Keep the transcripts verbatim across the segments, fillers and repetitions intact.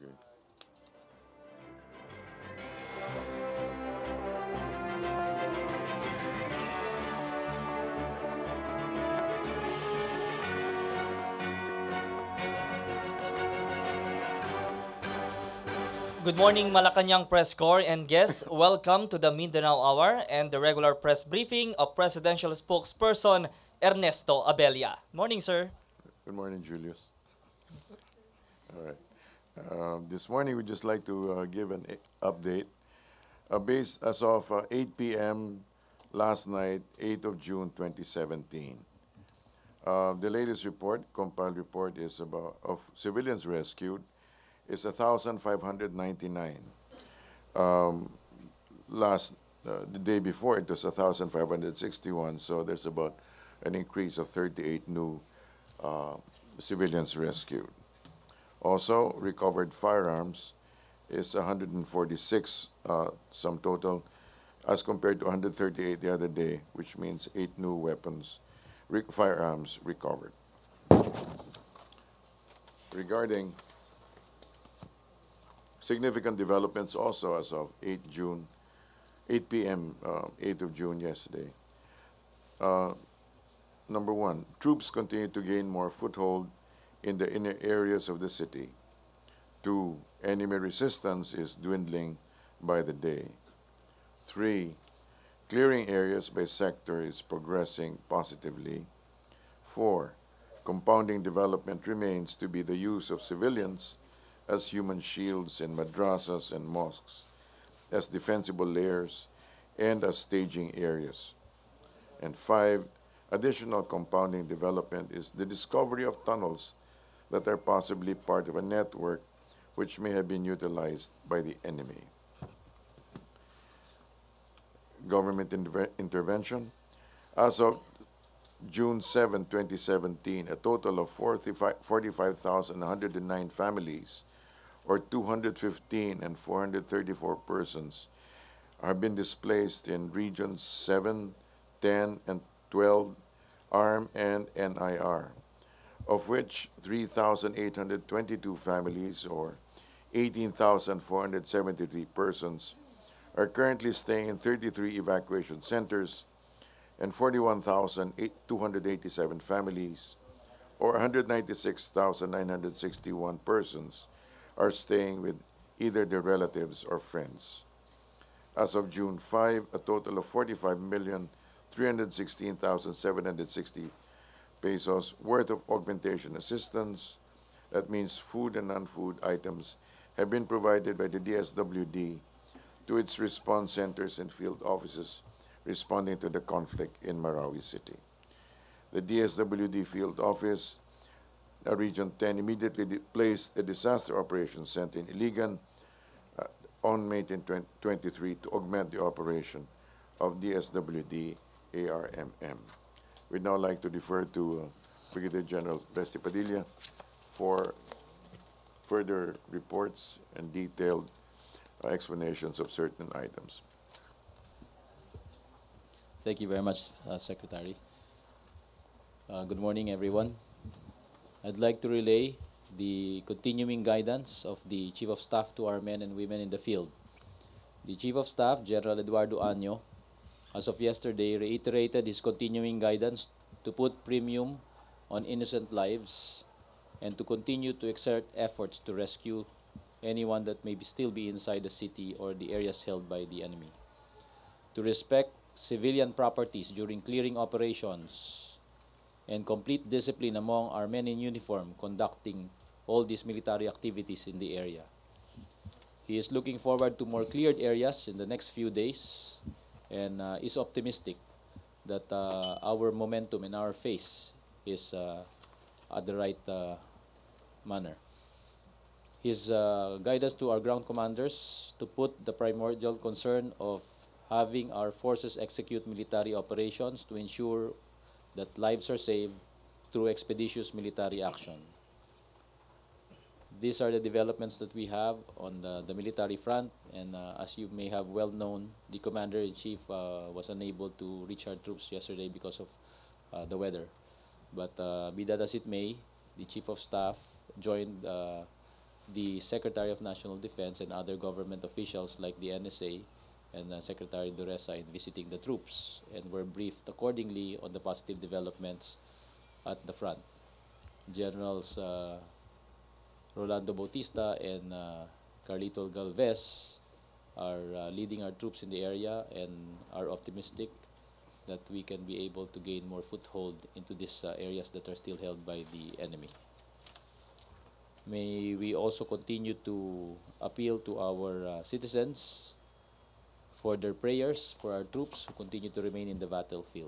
Okay. Good morning, Malacanang Press Corps and guests. Welcome to the Mindanao Hour and the regular press briefing of Presidential Spokesperson Ernesto Abella. Morning, sir. Good morning, Julius. All right. Um, this morning, we'd just like to uh, give an i- update. Uh, based as of uh, eight p m last night, eighth of June twenty seventeen. Uh, the latest report, compiled report, is about of civilians rescued is one thousand five hundred ninety-nine. Um, last uh, the day before it was one thousand five hundred sixty-one, so there's about an increase of thirty-eight new uh, civilians rescued. Also, recovered firearms is one hundred forty-six, uh, sum total, as compared to one hundred thirty-eight the other day, which means eight new weapons, re- firearms recovered. Regarding significant developments also as of eighth June, eight p m, uh, eighth of June yesterday. Uh, Number one, troops continue to gain more foothold in the inner areas of the city. Two, enemy resistance is dwindling by the day. Three, clearing areas by sector is progressing positively. Four, compounding development remains to be the use of civilians as human shields in madrasas and mosques, as defensible layers, and as staging areas. And five, additional compounding development is the discovery of tunnels that are possibly part of a network which may have been utilized by the enemy. Government interve- intervention. As of June seventh, twenty seventeen, a total of forty-five thousand one hundred nine families, or two hundred fifteen and four hundred thirty-four persons, have been displaced in regions seven, ten, and twelve, A R M and N I R, of which three thousand eight hundred twenty-two families, or eighteen thousand four hundred seventy-three persons, are currently staying in thirty-three evacuation centers, and forty-one thousand two hundred eighty-seven families, or one hundred ninety-six thousand nine hundred sixty-one persons, are staying with either their relatives or friends. As of June fifth, a total of forty-five million three hundred sixteen thousand seven hundred sixty pesos worth of augmentation assistance, that means food and non-food items, have been provided by the D S W D to its response centers and field offices responding to the conflict in Marawi City. The D S W D field office, uh, Region ten, immediately di- placed a disaster operations center in Iligan uh, on May tenth, twenty twenty-three to augment the operation of D S W D A R M M. We'd now like to defer to uh, Brigadier General Bestie Padilla for further reports and detailed uh, explanations of certain items. Thank you very much, uh, Secretary. Uh, good morning, everyone. I'd like to relay the continuing guidance of the Chief of Staff to our men and women in the field. The Chief of Staff, General Eduardo Año, as of yesterday, reiterated his continuing guidance to put premium on innocent lives and to continue to exert efforts to rescue anyone that may be still be inside the city or the areas held by the enemy. To respect civilian properties during clearing operations and complete discipline among our men in uniform conducting all these military activities in the area. He is looking forward to more cleared areas in the next few days and uh, is optimistic that uh, our momentum and our face is uh, at the right uh, manner. His uh, guidance to our ground commanders to put the primordial concern of having our forces execute military operations to ensure that lives are saved through expeditious military action. These are the developments that we have on the, the military front, and uh, as you may have well known, the Commander-in-Chief uh, was unable to reach our troops yesterday because of uh, the weather. But uh, be that as it may, the Chief of Staff joined uh, the Secretary of National Defense and other government officials like the N S A and uh, Secretary Duresa in visiting the troops, and were briefed accordingly on the positive developments at the front. Generals uh, Rolando Bautista and uh, Carlito Galvez are uh, leading our troops in the area and are optimistic that we can be able to gain more foothold into these uh, areas that are still held by the enemy. May we also continue to appeal to our uh, citizens for their prayers for our troops who continue to remain in the battlefield.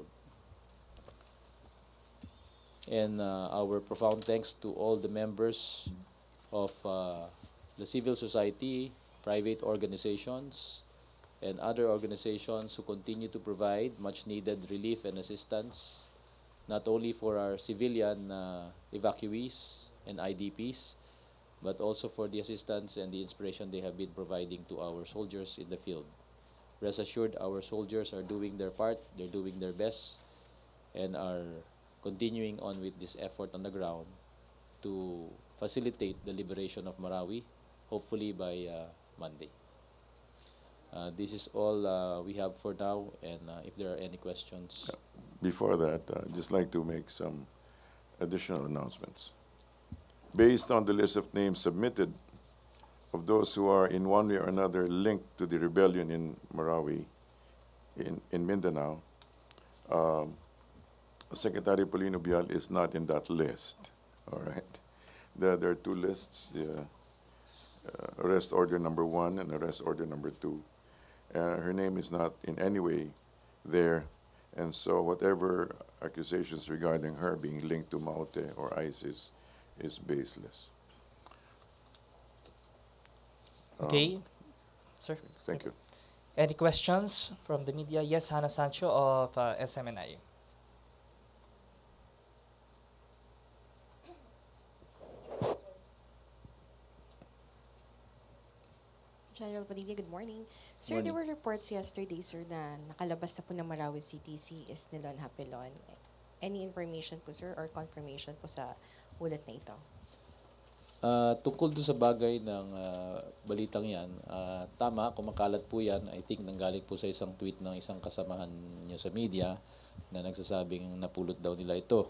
And uh, our profound thanks to all the members of uh, the civil society, private organizations, and other organizations who continue to provide much needed relief and assistance, not only for our civilian uh, evacuees and I D Ps, but also for the assistance and the inspiration they have been providing to our soldiers in the field. Rest assured, our soldiers are doing their part, they're doing their best, and are continuing on with this effort on the ground to facilitate the liberation of Marawi, hopefully by uh, Monday. Uh, this is all uh, we have for now, and uh, if there are any questions. Before that, uh, I'd just like to make some additional announcements. Based on the list of names submitted of those who are in one way or another linked to the rebellion in Marawi, in, in Mindanao, um, Secretary Paulino Bial is not in that list, all right? There, there are two lists, the uh, arrest order number one and arrest order number two. Uh, her name is not in any way there, and so whatever accusations regarding her being linked to Maute or ISIS is baseless. Um, Okay, sir. Thank you. Any questions from the media? Yes, Hannah Sancho of uh, S M N I. General Padilla, good morning. Sir, there Morning. were reports yesterday, sir, na nakalabas na po ng Marawi C P C is Nilon Hapilon. Any information po, sir, or confirmation po sa ulat na ito? Uh, tungkol doon sa bagay ng uh, balitang yan, uh, tama, kumakalat po yan. I think nanggaling po sa isang tweet ng isang kasamahan niyo sa media na nagsasabing napulot daw nila ito.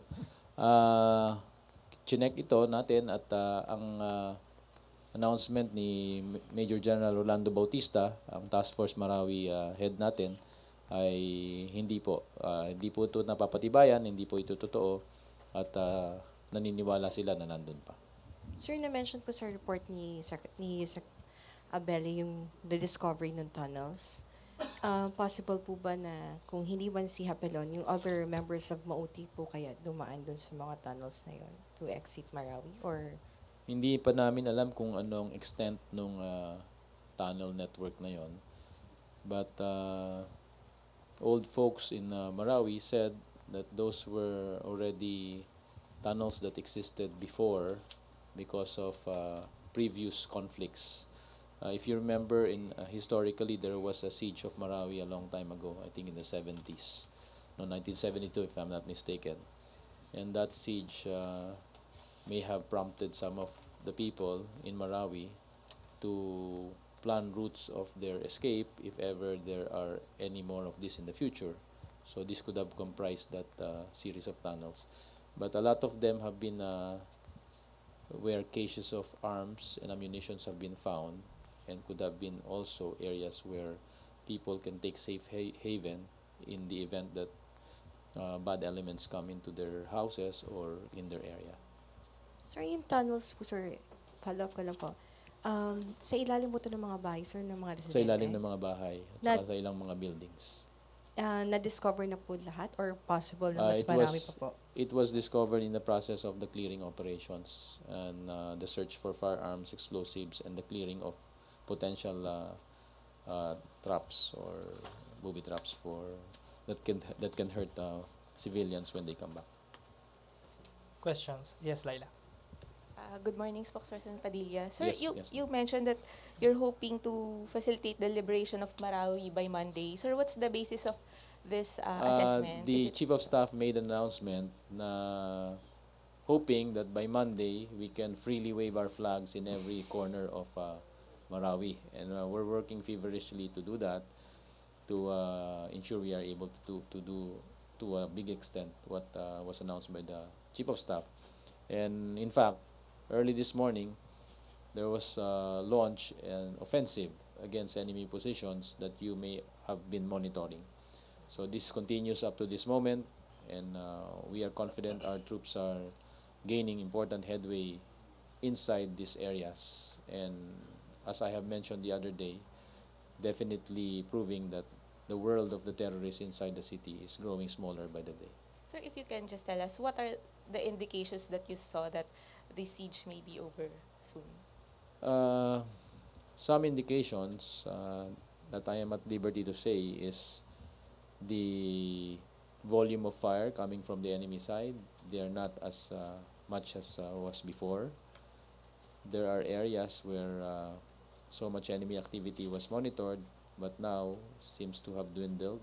Uh, chinek ito natin at uh, ang uh, announcement ni Major General Rolando Bautista, ang Task Force Marawi uh, head natin, ay hindi po. Uh, hindi po ito napapatibayan, hindi po ito totoo, at uh, naniniwala sila na nandun pa. Sir, na-mention po sa report ni Sec- ni Sec Abele yung the discovery ng tunnels. Uh, possible po ba na kung hindi man si Hapilon, yung other members of Mauti po kaya dumaan dun sa mga tunnels na yon to exit Marawi? Or Hindi pa namin alam kung anong extent ng tunnel network na yon. But uh, old folks in uh, Marawi said that those were already tunnels that existed before because of uh, previous conflicts. Uh, if you remember, in uh, historically there was a siege of Marawi a long time ago, I think in the seventies, no, nineteen seventy-two if I'm not mistaken. And that siege uh, may have prompted some of the people in Marawi to plan routes of their escape if ever there are any more of this in the future. So this could have comprised that uh, series of tunnels. But a lot of them have been uh, where caches of arms and ammunitions have been found, and could have been also areas where people can take safe ha haven in the event that uh, bad elements come into their houses or in their area. sir, yung tunnels po, sir, follow up ko lang po. Um, sa ilalim po ito ng mga bahay, sir, ng mga residente? Sa ilalim ng mga bahay at Na- saka sa ilang mga buildings. Uh, na-discover na po lahat or possible na Uh, mas it marami was- pa po? It was discovered in the process of the clearing operations and uh, the search for firearms, explosives, and the clearing of potential uh, uh, traps or booby traps for that can that can hurt uh, civilians when they come back. Questions? Yes, Laila. Uh, good morning, Spokesperson Padilla. Sir, Yes, you, yes, you mentioned that you're hoping to facilitate the liberation of Marawi by Monday. Sir, what's the basis of this uh, Uh, assessment? the Is it- Chief of Staff made an announcement na hoping that by Monday we can freely wave our flags in every corner of uh, Marawi. And uh, we're working feverishly to do that, to uh, ensure we are able to, to do to a big extent what uh, was announced by the Chief of Staff. And in fact, early this morning, there was uh, launch an offensive against enemy positions that you may have been monitoring. So this continues up to this moment, and uh, we are confident our troops are gaining important headway inside these areas. And as I have mentioned the other day, definitely proving that the world of the terrorists inside the city is growing smaller by the day. Sir, if you can just tell us, what are the indications that you saw that the siege may be over soon? Uh, some indications uh, that I am at liberty to say is the volume of fire coming from the enemy side. They are not as uh, much as uh, was before. There are areas where uh, so much enemy activity was monitored, but now seems to have dwindled.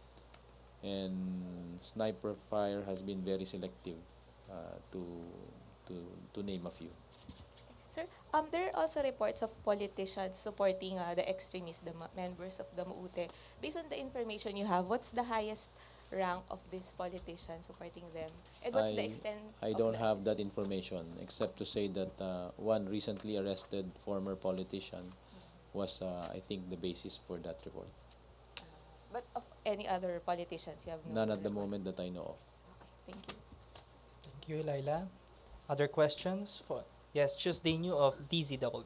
And sniper fire has been very selective, uh, to, to, to name a few. Sir, um, there are also reports of politicians supporting uh, the extremists, the ma- members of the Maute. Based on the information you have, what's the highest rank of these politicians supporting them? And what's the I- extent I of don't the have that assistance? information, except to say that uh, one recently arrested former politician was, uh, I think, the basis for that report. But of any other politicians you have no None at the reports? moment that I know of. Okay, thank you. Thank you, Laila. Other questions? For yes, Tuesday New of D Z W.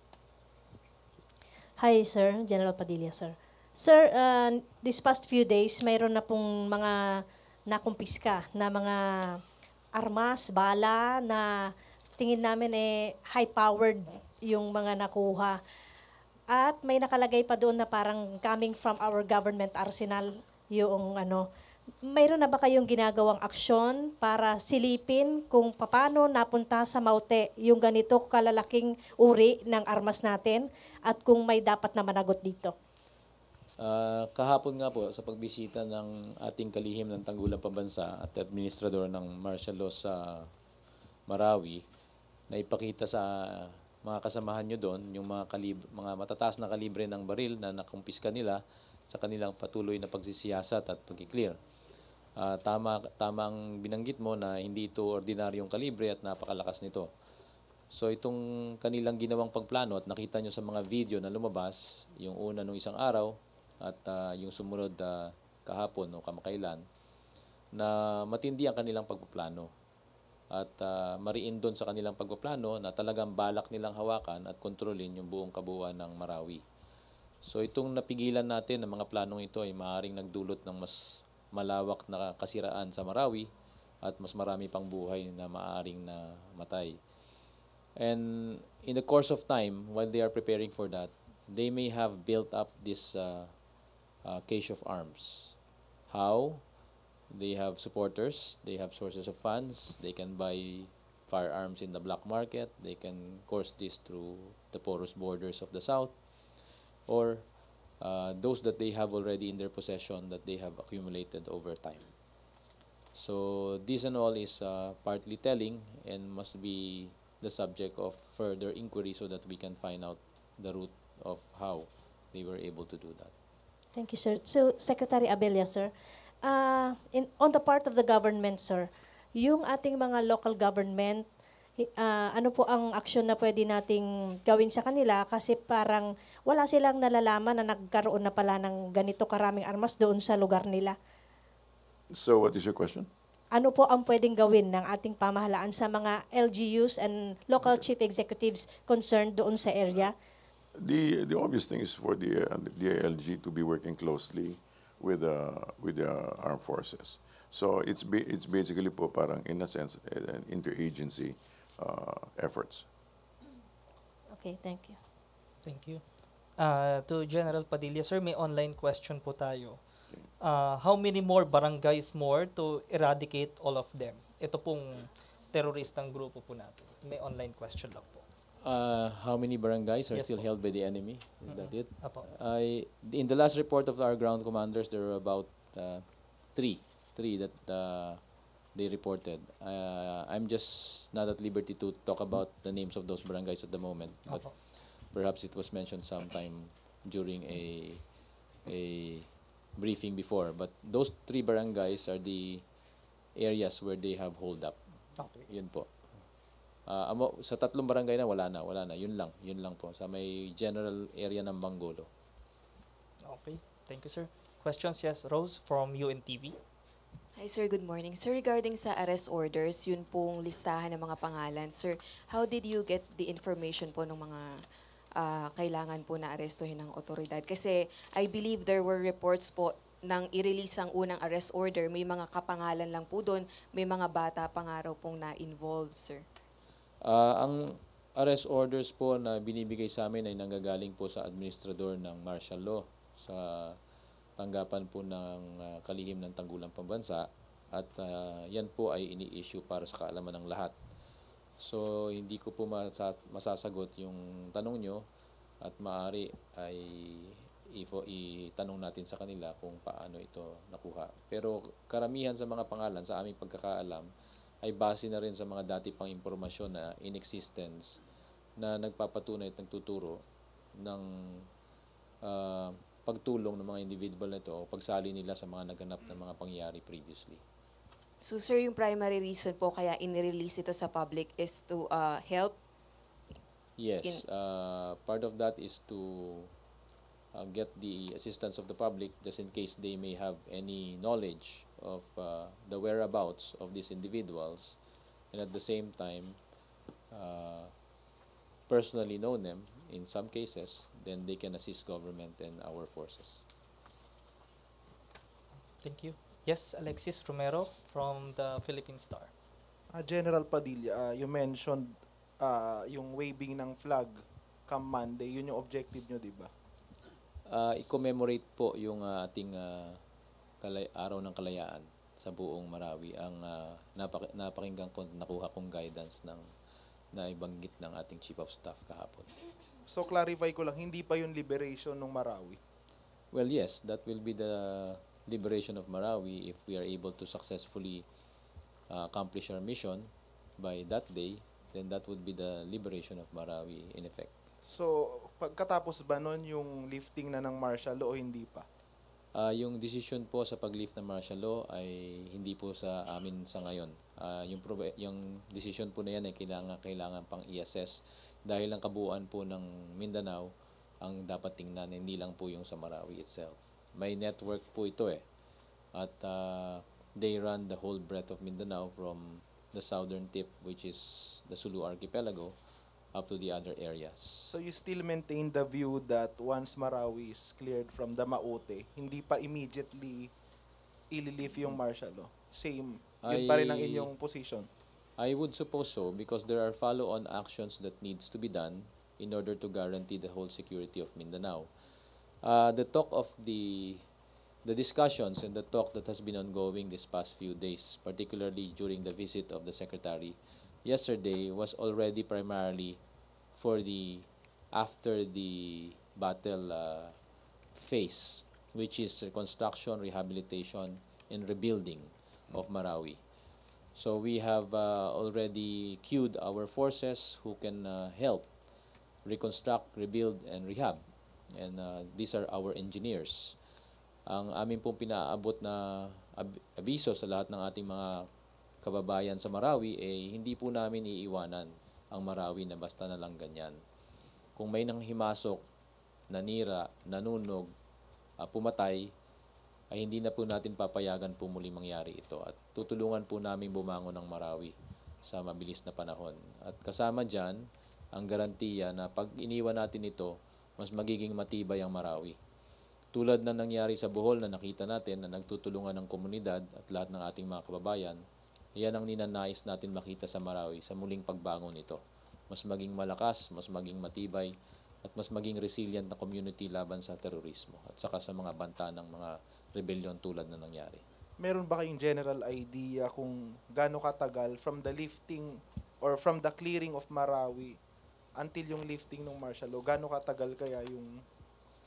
Hi, sir. General Padilla, sir. Sir, uh, this past few days, mayroon na pong mga nakumpiska na mga armas, bala na tingin namin eh high-powered yung mga nakuha. At may nakalagay pa doon na parang coming from our government arsenal yung ano. Mayroon na ba kayong ginagawang aksyon para silipin kung paano napunta sa Maute yung ganito kalalaking uri ng armas natin at kung may dapat na managot dito? Uh, kahapon nga po sa pagbisita ng ating kalihim ng Tanggulang Pambansa at administrador ng martial law sa Marawi, na ipakita sa mga kasamahan nyo doon yung mga, kalib- mga matataas na kalibre ng baril na nakumpiska nila sa kanilang patuloy na pagsisiyasat at pag-clear. Uh, tama, tamang binanggit mo na hindi ito ordinaryong kalibre at napakalakas nito. So itong kanilang ginawang pagplano at nakita nyo sa mga video na lumabas, yung una nung isang araw at uh, yung sumunod uh, kahapon o kamakailan, na matindi ang kanilang pagpaplano. At uh, mariin doon sa kanilang pagpaplano na talagang balak nilang hawakan at kontrolin yung buong kabuuan ng Marawi. So itong napigilan natin ng mga planong ito ay maaaring nagdulot ng mas malawak na kasiraan sa Marawi at mas marami pang buhay na maaaring na matay. And in the course of time, while they are preparing for that, they may have built up this uh, uh, cache of arms. How? They have supporters, they have sources of funds, they can buy firearms in the black market, they can course this through the porous borders of the south, or uh, those that they have already in their possession that they have accumulated over time. So this and all is uh, partly telling and must be the subject of further inquiry so that we can find out the root of how they were able to do that. Thank you, sir. So, Secretary Abella, sir, uh, in, on the part of the government, sir, yung ating mga local government, hi- ah, ano po ang aksyon na pwede nating gawin sa kanila kasi parang wala silang nalalaman na nagkaroon na pala ng ganito karaming armas doon sa lugar nila. So what is your question? Ano po ang pwedeng gawin ng ating pamahalaan sa mga L G Us and local chief executives concerned doon sa area? The the obvious thing is for the uh, the A L G to be working closely with uh, with the armed forces. So it's ba- it's basically po parang in a sense uh, an interagency uh, efforts. Okay, thank you. Thank you. Uh, to General Padilla, sir, may online question po tayo. Uh, how many more barangays more to eradicate all of them? Ito pong teroristang grupo po natin. May online question lang po. Uh, how many barangays are Yes, still po. held by the enemy? Is that it? Apo. I in the last report of our ground commanders, there were about uh, three, three that uh, they reported. Uh, I'm just not at liberty to talk about the names of those barangays at the moment, but Opo. perhaps it was mentioned sometime during a a briefing before. But those three barangays are the areas where they have hold up. Okay. Yun po. Ah, amo, sa tatlong barangay na wala na, wala na. Yun lang, yun lang po. Sa may general area ng Bangolo. Okay. Thank you, sir. Questions? Yes, Rose from U N T V. Hi sir, good morning. Sir, regarding sa arrest orders, yun pong listahan ng mga pangalan. Sir, how did you get the information po ng mga ah, kailangan po na arestuhin ng otoridad? Kasi I believe there were reports po nang i-release ang unang arrest order, may mga kapangalan lang po doon, may mga bata pa nga raw pong na-involved, sir. Ah, ang arrest orders po na binibigay sa amin ay nanggagaling po sa administrador ng martial law sa tanggapan po ng ah, kalihim ng tanggulang pambansa at ah, yan po ay ini-issue para sa kaalaman ng lahat. So hindi ko po masa- masasagot yung tanong nyo at maaari ay ifo itanong natin sa kanila kung paano ito nakuha. Pero karamihan sa mga pangalan sa aming pagkakaalam ay base na rin sa mga dati pang impormasyon na in existence na nagpapatunay at nagtuturo ng ah, pagtulong ng mga individual na ito o pagsali nila sa mga naganap na mga pangyayari previously. So sir, yung primary reason po kaya in-release ito sa public is to ah, help. Yes, uh, part of that is to uh, get the assistance of the public just in case they may have any knowledge of uh, the whereabouts of these individuals and at the same time uh, personally know them in some cases, then they can assist government and our forces. Thank you. Yes, Alexis Romero from the Philippine Star. Ah, General Padilla, ah, you mentioned ah, yung waving ng flag come Monday, yun yung objective nyo, di ba? Uh, i-commemorate po yung uh, ating uh, kalay- araw ng kalayaan sa buong Marawi. Ang uh, napak- napakinggan ko, nakuha kong guidance ng naibanggit ng ating Chief of Staff kahapon. So clarify ko lang, hindi pa yung liberation ng Marawi. Well, yes, that will be the liberation of Marawi if we are able to successfully uh, accomplish our mission by that day, then that would be the liberation of Marawi in effect. So pagkatapos ba nun yung lifting na ng martial law o hindi pa? Uh, yung decision po sa pag-lift ng martial law ay hindi po sa amin sa ngayon. Uh, yung, prob- yung decision po na yan ay kailangan, kailangan pang i-assess dahil ang kabuuan po ng Mindanao ang dapat tingnan, hindi lang po yung sa Marawi itself. May network po ito eh. At uh, they run the whole breadth of Mindanao from the southern tip, which is the Sulu Archipelago, up to the other areas. So you still maintain the view that once Marawi is cleared from the Maute, hindi pa immediately ililift yung martial law? Same, yun pa rin ang I- inyong position? I would suppose so because there are follow-on actions that needs to be done in order to guarantee the whole security of Mindanao. Uh, the talk of the the discussions and the talk that has been ongoing this past few days, particularly during the visit of the Secretary yesterday, was already primarily for the after the battle uh, phase, which is reconstruction, rehabilitation, and rebuilding of Marawi. So we have uh, already queued our forces who can uh, help reconstruct, rebuild, and rehab. And uh, these are our engineers. Ang amin pong pinaabot na ab- abiso sa lahat ng ating mga kababayan sa Marawi, eh, hindi po namin iiwanan ang Marawi na basta na lang ganyan. Kung may nanghimasok, nanira, nanunog, uh, pumatay, ay hindi na po natin papayagan po muli mangyari ito. At tutulungan po namin bumangon ng Marawi sa mabilis na panahon. At kasama dyan, ang garantiya na pag iniwan natin ito, mas magiging matibay ang Marawi. Tulad na nangyari sa Bohol na nakita natin na nagtutulungan ng komunidad at lahat ng ating mga kababayan, yan ang ninanais natin makita sa Marawi sa muling pagbangon nito. Mas maging malakas, mas maging matibay, at mas maging resilient na community laban sa terorismo at saka sa mga banta ng mga rebellion tulad na nangyari. Meron ba kayong general idea kung gaano katagal from the lifting or from the clearing of Marawi until yung lifting ng martial law? Gaano katagal kaya yung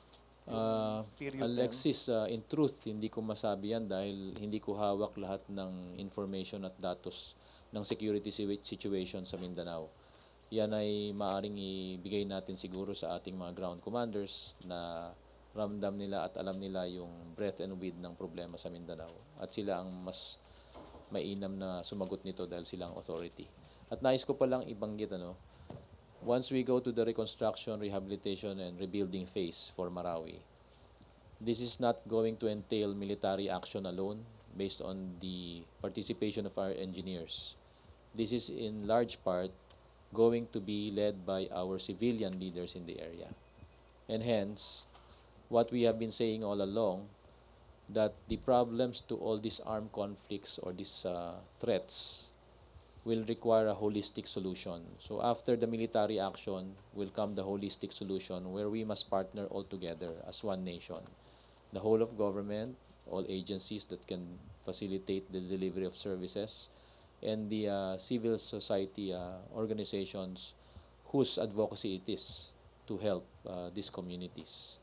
Uh, Period Alexis, uh, in truth, hindi ko masabi yan dahil hindi ko hawak lahat ng information at datos ng security situa- situation sa Mindanao. Yan ay maaring ibigay natin siguro sa ating mga ground commanders na ramdam nila at alam nila yung breadth and width ng problema sa Mindanao. At sila ang mas mainam na sumagot nito dahil sila ang authority. At nais ko palang ibanggit, ano, once we go to the reconstruction, rehabilitation, and rebuilding phase for Marawi, this is not going to entail military action alone based on the participation of our engineers. This is in large part going to be led by our civilian leaders in the area. And hence, what we have been saying all along, that the problems to all these armed conflicts or these uh, threats will require a holistic solution. So after the military action will come the holistic solution where we must partner all together as one nation. The whole of government, all agencies that can facilitate the delivery of services, and the uh, civil society uh, organizations whose advocacy it is to help uh, these communities.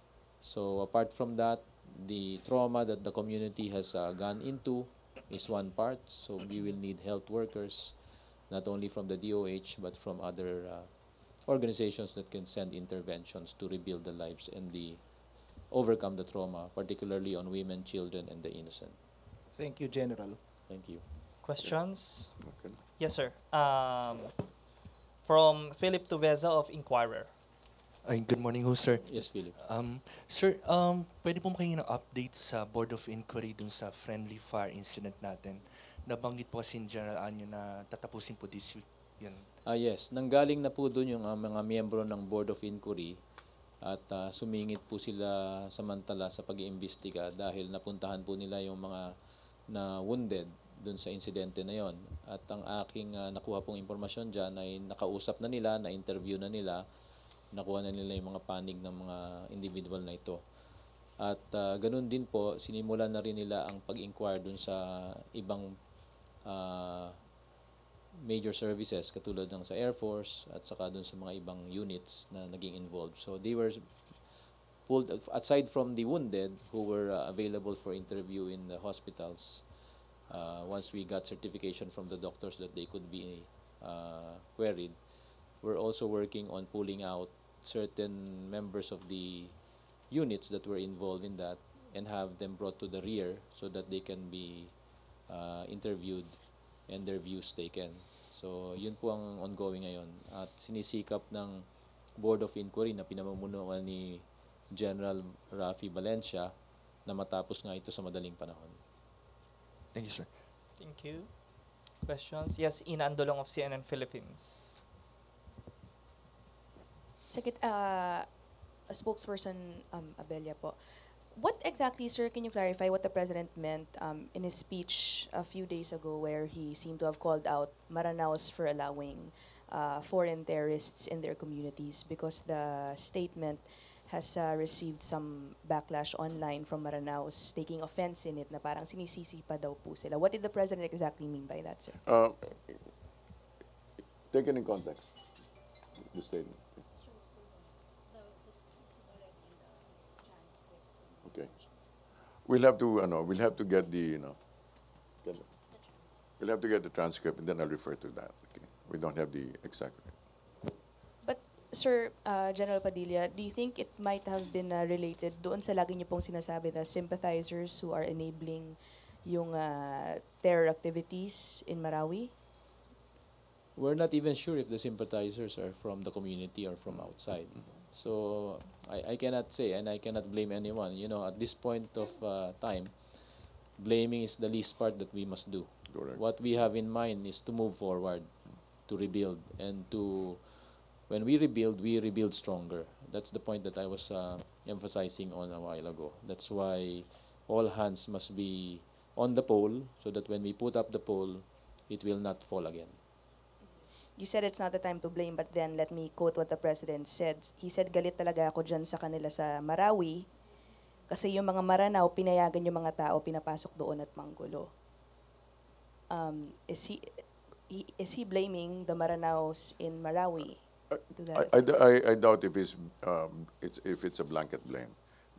So apart from that, the trauma that the community has uh, gone into is one part. So we will need health workers, not only from the D O H, but from other uh, organizations that can send interventions to rebuild the lives and the overcome the trauma, particularly on women, children, and the innocent. Thank you, General. Thank you. Questions? Okay. Yes, sir. Um, from Philip Tuveza of Inquirer. Ay, good morning ho, sir. Yes, Philip. Um, sir, um, pwede po makingin ng update sa Board of Inquiry dun sa friendly fire incident natin. Nabanggit po kasi ni General Anyo na tatapusin po this week. Yan. Ah, yes. Nanggaling na po doon yung uh, mga miyembro ng Board of Inquiry at uh, sumingit po sila samantala sa pag-iimbestiga dahil napuntahan po nila yung mga na wounded doon sa insidente na yon. At ang aking uh, nakuha pong impormasyon dyan ay nakausap na nila, na-interview na nila, nakuha na nila yung mga panig ng mga individual na ito. At uh, ganun din po, sinimulan na rin nila ang pag-inquire dun sa ibang uh, major services katulad ng sa Air Force at saka dun sa mga ibang units na naging involved. So they were pulled, aside from the wounded who were uh, available for interview in the hospitals, uh, once we got certification from the doctors that they could be uh, queried, we're also working on pulling out certain members of the units that were involved in that and have them brought to the rear so that they can be uh, interviewed and their views taken. So, yun po ang ongoing ngayon. At sinisikap ng Board of Inquiry na pinamumunuan ni General Rafi Valencia na matapos nga ito sa madaling panahon. Thank you, sir. Thank you. Questions? Yes, Ina Andolong of C N N Philippines. Secret, uh, a spokesperson, um, Abelia po. What exactly, sir, can you clarify what the President meant um, in his speech a few days ago where he seemed to have called out Maranaos for allowing uh, foreign terrorists in their communities, because the statement has uh, received some backlash online from Maranaos taking offense in it na parang sinisisi pa daw po sila. What did the President exactly mean by that, sir? Uh, taken in context, the statement. Okay. We'll have to, ano, we'll have to get the, you know, get it. We'll have to get the transcript and then I'll refer to that. Okay. We don't have the exact. But, sir, uh, General Padilla, do you think it might have been uh, related doon sa lagi niyo pong sinasabi na sympathizers who are enabling yung uh, terror activities in Marawi? We're not even sure if the sympathizers are from the community or from outside. So I, I cannot say, and I cannot blame anyone. You know, at this point of uh, time, blaming is the least part that we must do. Correct. What we have in mind is to move forward, to rebuild, and to, when we rebuild, we rebuild stronger. That's the point that I was uh, emphasizing on a while ago. That's why all hands must be on the pole, so that when we put up the pole, it will not fall again. You said it's not the time to blame, but then let me quote what the President said. He said, galit talaga ako dyan sa kanila sa Marawi kasi yung mga Maranao, pinayagan yung mga tao, pinapasok doon at manggulo. Um, is he, he is he blaming the Maranaos in Marawi? To I, that I, I, I doubt if it's, um, it's, if it's a blanket blame.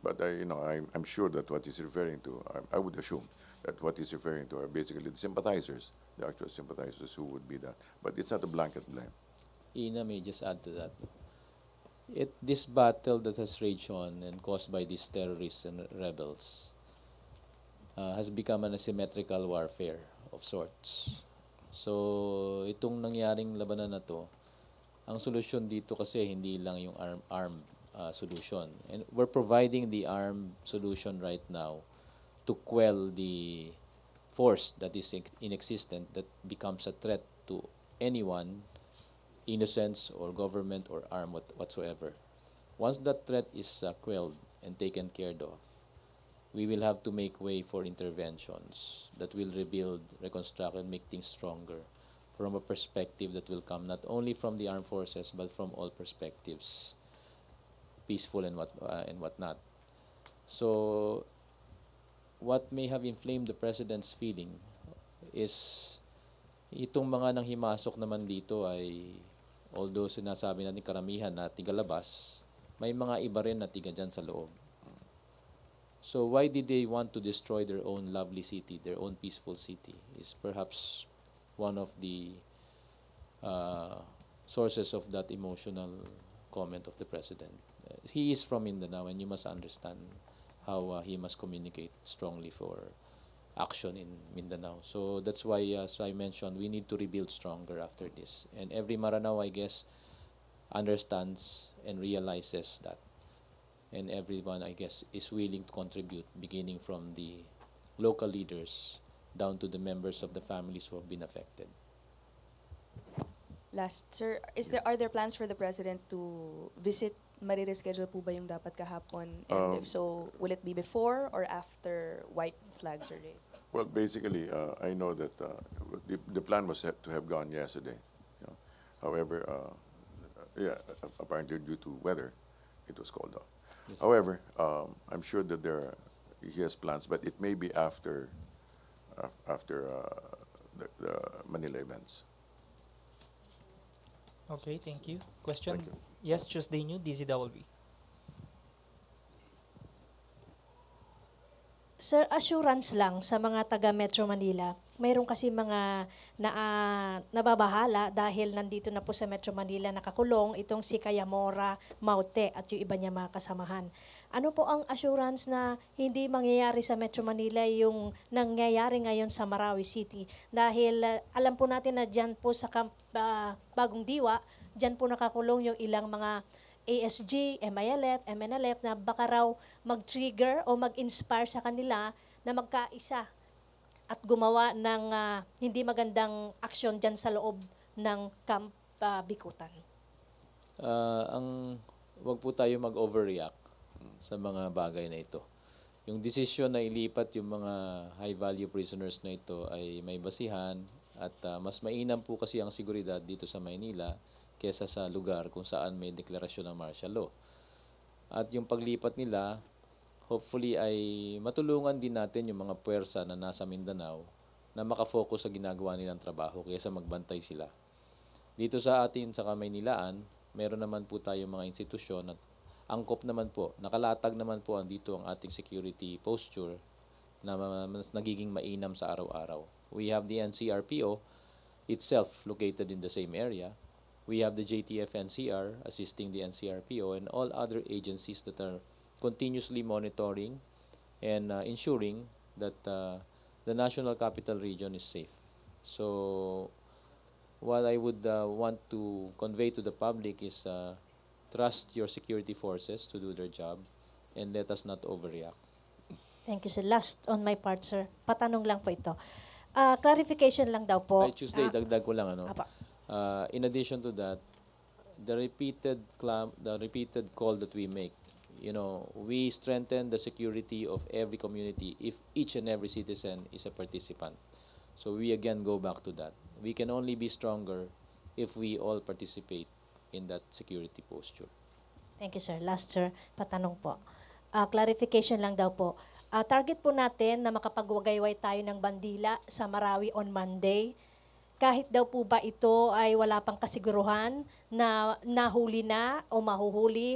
But I, you know, I'm, I'm sure that what he's referring to, I, I would assume that what he's referring to are basically the sympathizers, the actual sympathizers who would be that. But it's not a blanket blame. Ina may just add to that. It this battle that has raged on and caused by these terrorists and rebels uh, has become an asymmetrical warfare of sorts. So itong nangyaring labanan na to, ang solusyon dito kasi hindi lang yung arm arm uh, solution. And we're providing the arm solution right now to quell the force that is inexistent that becomes a threat to anyone, innocence or government or arm what, whatsoever. Once that threat is uh, quelled and taken care of, we will have to make way for interventions that will rebuild, reconstruct, and make things stronger from a perspective that will come not only from the armed forces but from all perspectives, peaceful and what uh, and whatnot. So, what may have inflamed the president's feeling is itong mga nang himasok naman dito ay, although sinasabi natin karamihan na tigalabas, may mga iba rin na tiga dyan sa loob. So why did they want to destroy their own lovely city, their own peaceful city, is perhaps one of the uh, sources of that emotional comment of the president. Uh, he is from Mindanao, and you must understand how uh, he must communicate strongly for action in Mindanao. So that's why, as I mentioned, we need to rebuild stronger after this. And every Maranao, I guess, understands and realizes that. And everyone, I guess, is willing to contribute, beginning from the local leaders down to the members of the families who have been affected. Last, sir, is there are there plans for the president to visit? Marireschedule po ba yung dapat kahapon? And Um, if so, will it be before or after White Flag Survey? Well, basically, uh, I know that uh, the, the plan was to have gone yesterday. You know. However, uh, yeah, apparently due to weather, it was called off. Yes. However, um, I'm sure that there, he has plans, but it may be after, uh, after uh, the, the Manila events. Okay, thank you. Question? Thank you. Yes, Tuesday New, D Z W B. Sir, assurance lang sa mga taga Metro Manila. Mayroon kasi mga na, ah, nababahala dahil nandito na po sa Metro Manila nakakulong itong si Kayamora Maute at yung iba niya mga kasamahan. Ano po ang assurance na hindi mangyayari sa Metro Manila yung nangyayari ngayon sa Marawi City? Dahil ah, alam po natin na dyan po sa Camp ah, Bagong Diwa, dyan po nakakulong yung ilang mga A S G, M I L F, M N L F na baka raw mag-trigger o mag-inspire sa kanila na magkaisa at gumawa ng ah, hindi magandang aksyon dyan sa loob ng Camp ah, Bikutan. Uh, ang wag po tayo mag-overreact sa mga bagay na ito. Yung desisyon na ilipat yung mga high-value prisoners na ito ay may basihan at uh, mas mainam po kasi ang seguridad dito sa Maynila kesa sa lugar kung saan may deklarasyon ng martial law. At yung paglipat nila, hopefully ay matulungan din natin yung mga puwersa na nasa Mindanao na makafocus sa ginagawa nilang trabaho kaysa magbantay sila. Dito sa atin sa Kamaynilaan, meron naman po tayo mga institusyon at angkop naman po, nakalatag naman po ang dito ang ating security posture na mas nagiging mainam sa araw-araw. We have the N C R P O itself located in the same area. We have the J T F N C R assisting the N C R P O and all other agencies that are continuously monitoring and uh, ensuring that uh, the National Capital Region is safe. So what I would uh, want to convey to the public is uh, trust your security forces to do their job and let us not overreact. Thank you, sir. Last on my part, sir. Patanong lang po ito. Ah, clarification lang daw po. By Tuesday, Ah, dagdag ko lang ano. apa. Uh, in addition to that, the repeated clam, the repeated call that we make, you know, we strengthen the security of every community if each and every citizen is a participant. So we again go back to that. We can only be stronger if we all participate in that security posture. Thank you, sir. Last, sir. Patanong po. Ah, clarification lang daw po. Ah, target po natin na makapagwagayway tayo ng bandila sa Marawi on Monday. Kahit daw po ba ito ay wala pang kasiguruhan na nahuli na o mahuhuli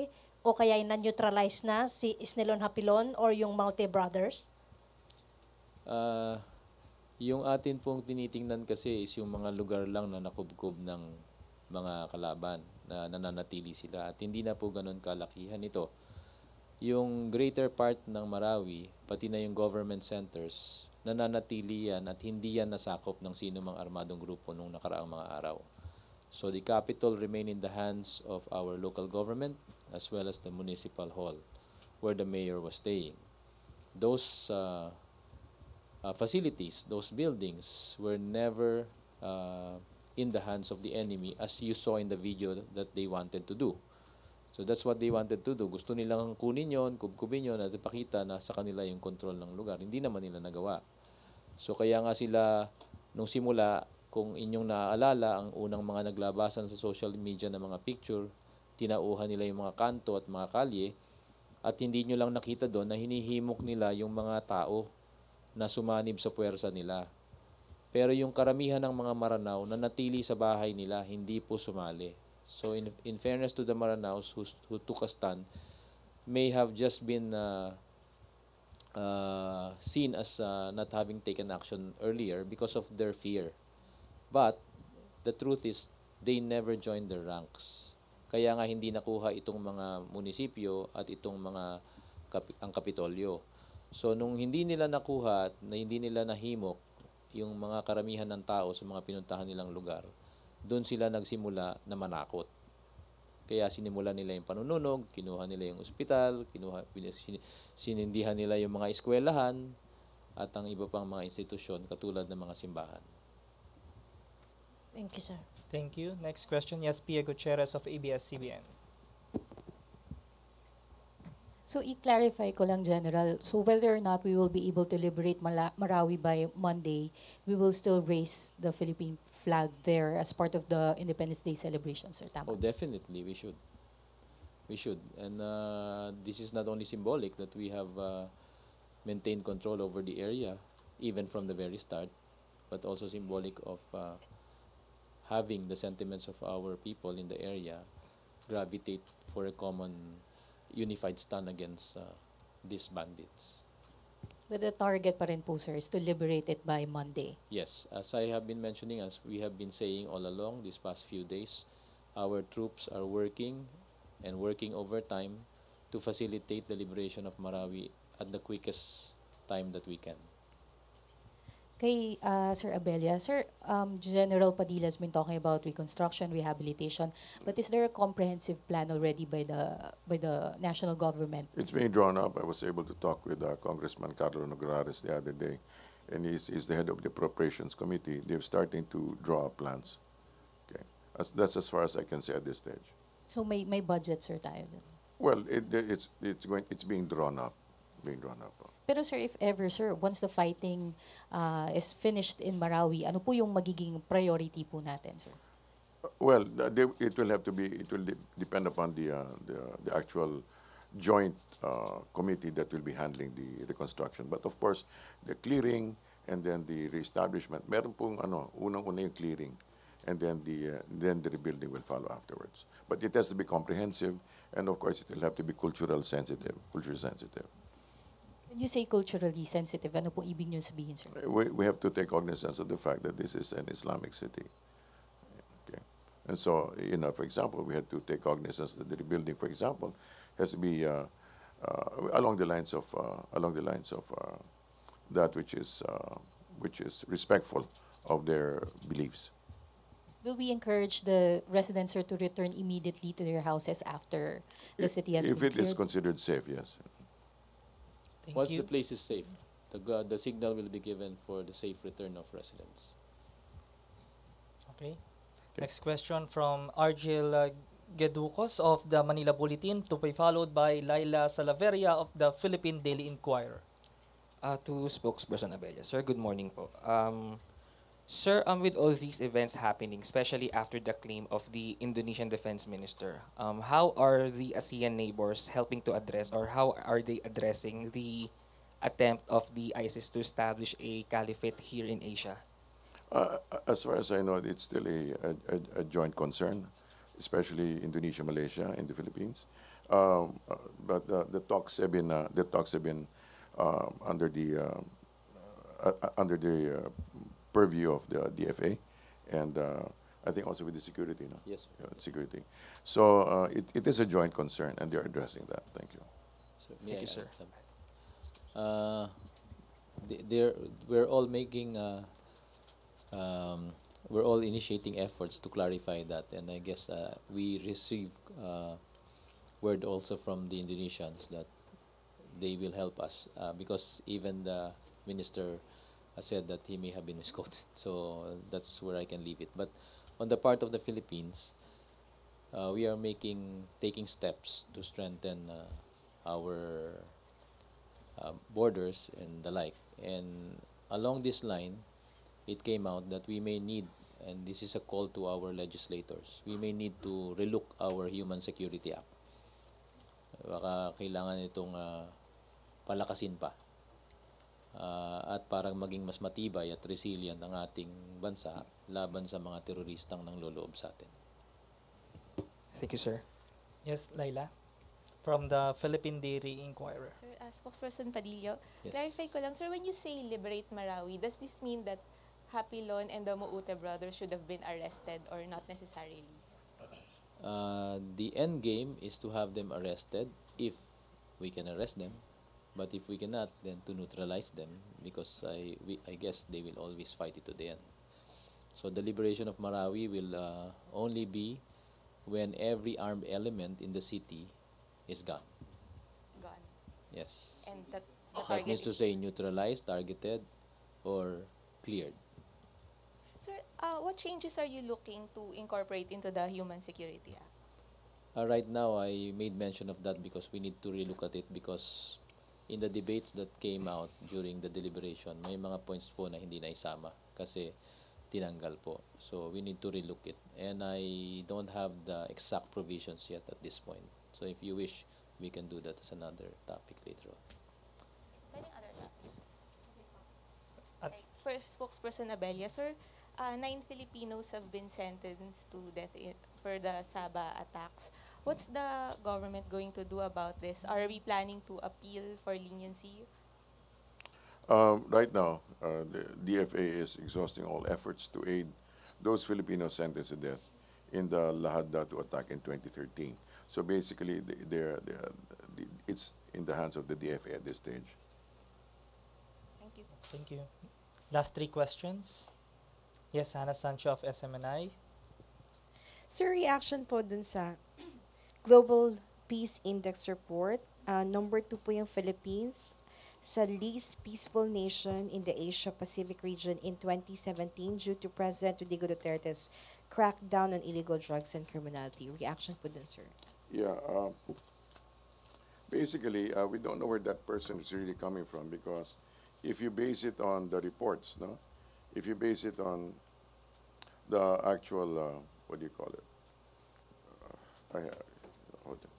o kaya na-neutralize na si Isnelon Hapilon or yung Maute Brothers? Ah, yung atin pong tinitingnan kasi is yung mga lugar lang na nakubkob ng mga kalaban na nananatili sila at hindi na po ganun kalakihan ito. Yung greater part ng Marawi, pati na yung government centers, nananatili yan at hindi yan nasakop ng sino mang armadong grupo nung nakaraang mga araw. So the capital remain in the hands of our local government as well as the municipal hall where the mayor was staying. Those uh, uh, facilities, those buildings were never uh, in the hands of the enemy as you saw in the video that they wanted to do. So that's what they wanted to do. Gusto nilang kunin yon, kubkubin yon at ipakita na sa kanila yung control ng lugar. Hindi naman nila nagawa. So kaya nga sila, nung simula, kung inyong naaalala, ang unang mga naglabasan sa social media na mga picture, tinauhan nila yung mga kanto at mga kalye, at hindi nyo lang nakita doon na hinihimok nila yung mga tao na sumanib sa puwersa nila. Pero yung karamihan ng mga Maranao na natili sa bahay nila, hindi po sumali. So in, in fairness to the Maranaos who, who took a stand, may have just been uh, uh, seen as uh, not having taken action earlier because of their fear. But the truth is, they never joined their ranks. Kaya nga hindi nakuha itong mga munisipyo at itong mga kapi- ang Kapitolyo. So nung hindi nila nakuha at na hindi nila nahimok yung mga karamihan ng tao sa mga pinuntahan nilang lugar, doon sila nagsimula na manakot. Kaya sinimulan nila yung panununog, kinuha nila yung ospital, kinuha, sin- sinindihan nila yung mga eskwelahan at ang iba pang mga institusyon katulad ng mga simbahan. Thank you, sir. Thank you. Next question, yes, Pia Gutierrez of A B S C B N. So i-clarify ko lang, General, so whether or not we will be able to liberate Mala- Marawi by Monday, we will still raise the Philippine flag there as part of the Independence Day celebration, sir. Tama? Oh, definitely, we should. We should. And uh, this is not only symbolic that we have uh, maintained control over the area, even from the very start, but also symbolic of uh, having the sentiments of our people in the area gravitate for a common unified stand against uh, these bandits. But the target pa rin po, sir, is to liberate it by Monday. Yes, as I have been mentioning, as we have been saying all along these past few days, our troops are working and working overtime to facilitate the liberation of Marawi at the quickest time that we can. Kay uh, Sir Abella, Sir, um, General Padilla has been talking about reconstruction, rehabilitation, but is there a comprehensive plan already by the by the national government? It's being drawn up. I was able to talk with uh, Congressman Carlo Nograles the other day, and he's, he's the head of the Appropriations Committee. They're starting to draw up plans. Okay, As, that's as far as I can say at this stage. So may may budget, sir, tayo dun. Well, it, it's it's going it's being drawn up, being drawn up. Pero sir, if ever, sir, once the fighting uh, is finished in Marawi, ano po yung magiging priority po natin, sir? Well, uh, they, it will have to be. It will de- depend upon the uh, the, the actual joint uh, committee that will be handling the reconstruction. But of course, the clearing and then the reestablishment. Meron pong ano, unang-una yung clearing, and then the uh, then the rebuilding will follow afterwards. But it has to be comprehensive, and of course, it will have to be cultural sensitive, culture sensitive. When you say culturally sensitive, ano po ibig niyo sabihin, sir? We we have to take cognizance of the fact that this is an Islamic city. Okay, and so you know, for example, we had to take cognizance that the rebuilding, for example, has to be uh, uh, along the lines of uh, along the lines of uh, that which is uh, which is respectful of their beliefs. Will we encourage the residents, sir, to return immediately to their houses after the If- city has If been it is cleared? considered safe, yes. Thank Once you. the place is safe, the, gu- the signal will be given for the safe return of residents. Okay. Next question from Argel uh, Geducos of the Manila Bulletin, to be followed by Laila Salaveria of the Philippine Daily Inquirer. Uh, to spokesperson Abella. Sir, good morning po. Um, sir, um, with all these events happening, especially after the claim of the Indonesian Defense Minister, um, how are the ASEAN neighbors helping to address, or how are they addressing the attempt of the ISIS to establish a caliphate here in Asia? Uh, as far as I know, it's still a, a, a- a joint concern, especially Indonesia, Malaysia, and the Philippines. Um, uh, but uh, the talks have been uh, the talks have been um, under the uh, uh, uh, under the uh, purview of the D F A, and uh, I think also with the security, no? Yes, sir. Yeah, security. So uh, it, it is a joint concern, and they're addressing that. Thank you. So, may Thank I you, sir. add some? Uh, they- they're, we're all making, uh, um, we're all initiating efforts to clarify that, and I guess uh, we receive uh, word also from the Indonesians that they will help us uh, because even the minister uh, said that he may have been misquoted. So that's where I can leave it. But on the part of the Philippines, uh, we are making taking steps to strengthen uh, our uh, borders and the like. And along this line, it came out that we may need, and this is a call to our legislators, we may need to relook our Human Security Act. Baka kailangan itong uh, palakasin pa uh, at parang maging mas matibay at resilient ang ating bansa laban sa mga teroristang nangloloob sa atin. Thank you, sir. Yes, Laila, from the Philippine Daily Inquirer. Sir, uh, spokesperson Padillo, Yes. clarify ko lang, sir, when you say liberate Marawi, does this mean that Hapilon and the Moute brothers should have been arrested or not necessarily? Uh, the end game is to have them arrested if we can arrest them, but if we cannot, then to neutralize them, because I we, I guess they will always fight it to the end. So the liberation of Marawi will uh, only be when every armed element in the city is gone. Gone. Yes. And that the That target means to is- say neutralized, targeted, or cleared. Sir, uh, what changes are you looking to incorporate into the Human Security Act? Uh, right now, I made mention of that because we need to relook at it, because in the debates that came out during the deliberation, may mga points po na hindi na isama kasi tinanggal po. So we need to relook it. And I don't have the exact provisions yet at this point. So if you wish, we can do that as another topic later on. Any other topics? At- Like, for spokesperson Abella, sir, uh, nine Filipinos have been sentenced to death i- for the Sabah attacks. What's the government going to do about this? Are we planning to appeal for leniency? Um, right now, uh, the D F A is exhausting all efforts to aid those Filipinos sentenced to death in the Lahad Datu attack in twenty thirteen. So basically, they- they're, they're, the- it's in the hands of the D F A at this stage. Thank you. Thank you. Last three questions. Yes, Hannah Sancho of S M N I. Sir, reaction po dun sa Global Peace Index report, uh, number two po yung Philippines sa least peaceful nation in the Asia-Pacific region in twenty seventeen due to President Rodrigo Duterte's crackdown on illegal drugs and criminality. Reaction po dun, sir. Yeah, uh, basically, uh, we don't know where that person is really coming from, because if you base it on the reports, no, if you base it on the actual, uh, what do you call it? Uh, I, uh, hold on.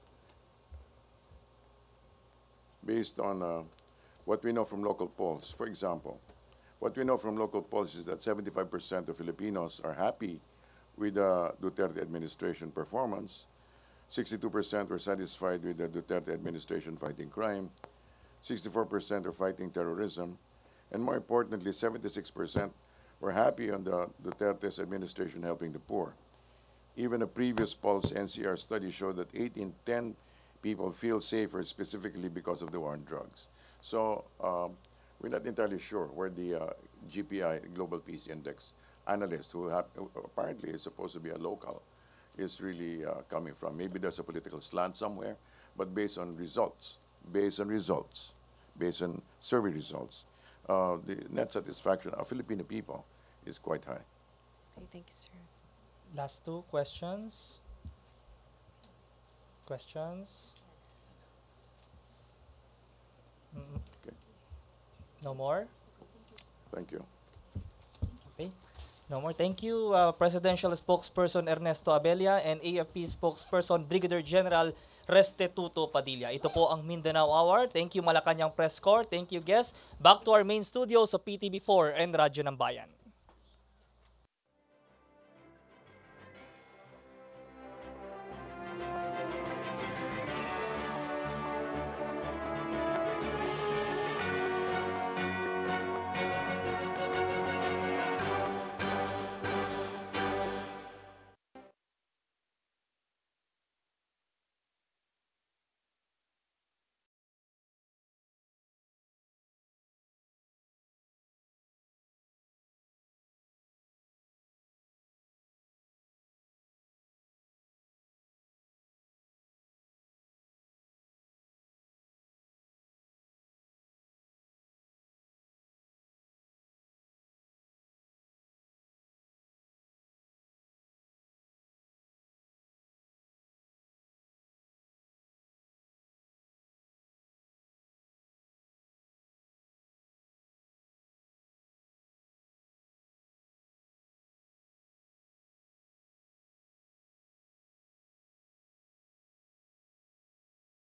Based on uh, what we know from local polls, for example, what we know from local polls is that seventy-five percent of Filipinos are happy with the Duterte administration performance. sixty-two percent were satisfied with the Duterte administration fighting crime. sixty-four percent are fighting terrorism. And more importantly, seventy-six percent were happy on the Duterte's administration helping the poor. Even a previous Pulse N C R study showed that eight in ten people feel safer specifically because of the war on drugs. So um, we're not entirely sure where the uh, G P I, Global Peace Index analyst, who, hap- who apparently is supposed to be a local, is really uh, coming from. Maybe there's a political slant somewhere, but based on results, based on results, based on survey results, uh, the net satisfaction of Filipino people is quite high. Okay, thank you, sir. Last two questions. Questions? Mm, Okay. No more? Thank you. Okay. No more. Thank you, uh, Presidential Spokesperson Ernesto Abella and A F P Spokesperson Brigadier General Restituto Padilla. Ito po ang Mindanao Hour. Thank you, Malacanang Press Corps. Thank you, guests. Back to our main studio sa P T V four and Radyo ng Bayan.